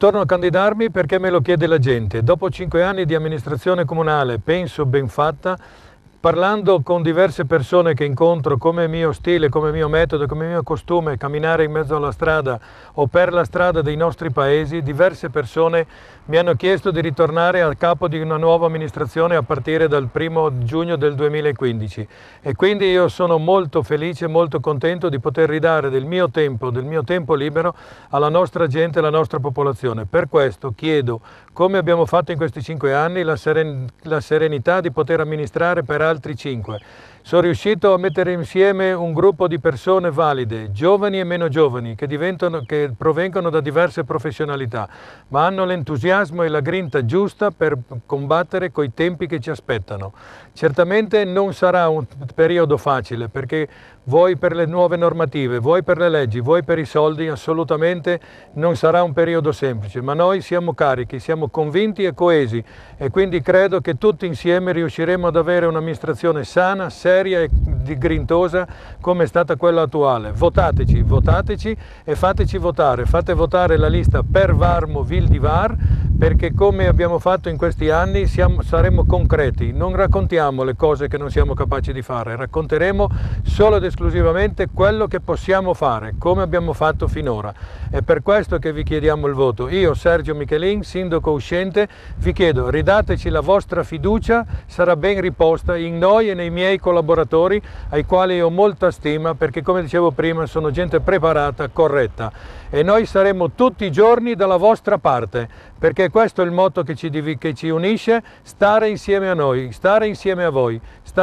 torno a candidarmi perché me lo chiede la gente. Dopo 5 anni di amministrazione comunale, penso ben fatta, parlando con diverse persone che incontro, come mio stile, come mio metodo, come mio costume, camminare in mezzo alla strada o per la strada dei nostri paesi, diverse persone mi hanno chiesto di ritornare a capo di una nuova amministrazione a partire dal 1° giugno del 2015 e quindi io sono molto felice, molto contento di poter ridare del mio tempo libero alla nostra gente, alla nostra popolazione. Per questo chiedo, come abbiamo fatto in questi 5 anni, la serenità di poter amministrare per altri 5. Sono riuscito a mettere insieme un gruppo di persone valide, giovani e meno giovani, che provengono da diverse professionalità, ma hanno l'entusiasmo e la grinta giusta per combattere coi tempi che ci aspettano. Certamente non sarà un periodo facile, perché vuoi per le nuove normative, vuoi per le leggi, vuoi per i soldi, assolutamente non sarà un periodo semplice, ma noi siamo carichi, siamo convinti e coesi e quindi credo che tutti insieme riusciremo ad avere un'amministrazione sana, seria e grintosa come è stata quella attuale. Votateci, votateci e fateci votare, fate votare la lista per Varmo Vil di Var, perché come abbiamo fatto in questi anni saremo concreti, non raccontiamo le cose che non siamo capaci di fare, racconteremo solo ed esclusivamente quello che possiamo fare, come abbiamo fatto finora. È per questo che vi chiediamo il voto. Io, Sergio Michelin, sindaco uscente, vi chiedo, ridateci la vostra fiducia, sarà ben riposta in noi e nei miei collaboratori, ai quali ho molta stima, perché come dicevo prima sono gente preparata, corretta. E noi saremo tutti i giorni dalla vostra parte, perché questo è il motto che ci unisce, stare insieme a noi, stare insieme a voi,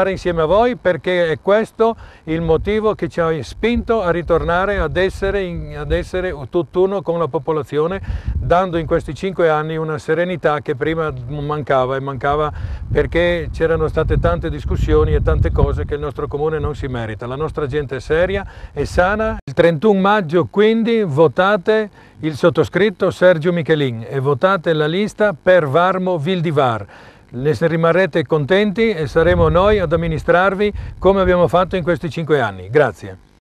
perché è questo il motivo che ci ha spinto a ritornare ad essere tutt'uno con la popolazione, dando in questi 5 anni una serenità che prima mancava perché c'erano state tante discussioni e tante cose che il nostro comune non si merita. La nostra gente è seria e sana. Il 31 maggio quindi votate il sottoscritto Sergio Michelin e votate la lista per Varmo Vil di Var. Ne rimarrete contenti e saremo noi ad amministrarvi come abbiamo fatto in questi 5 anni. Grazie.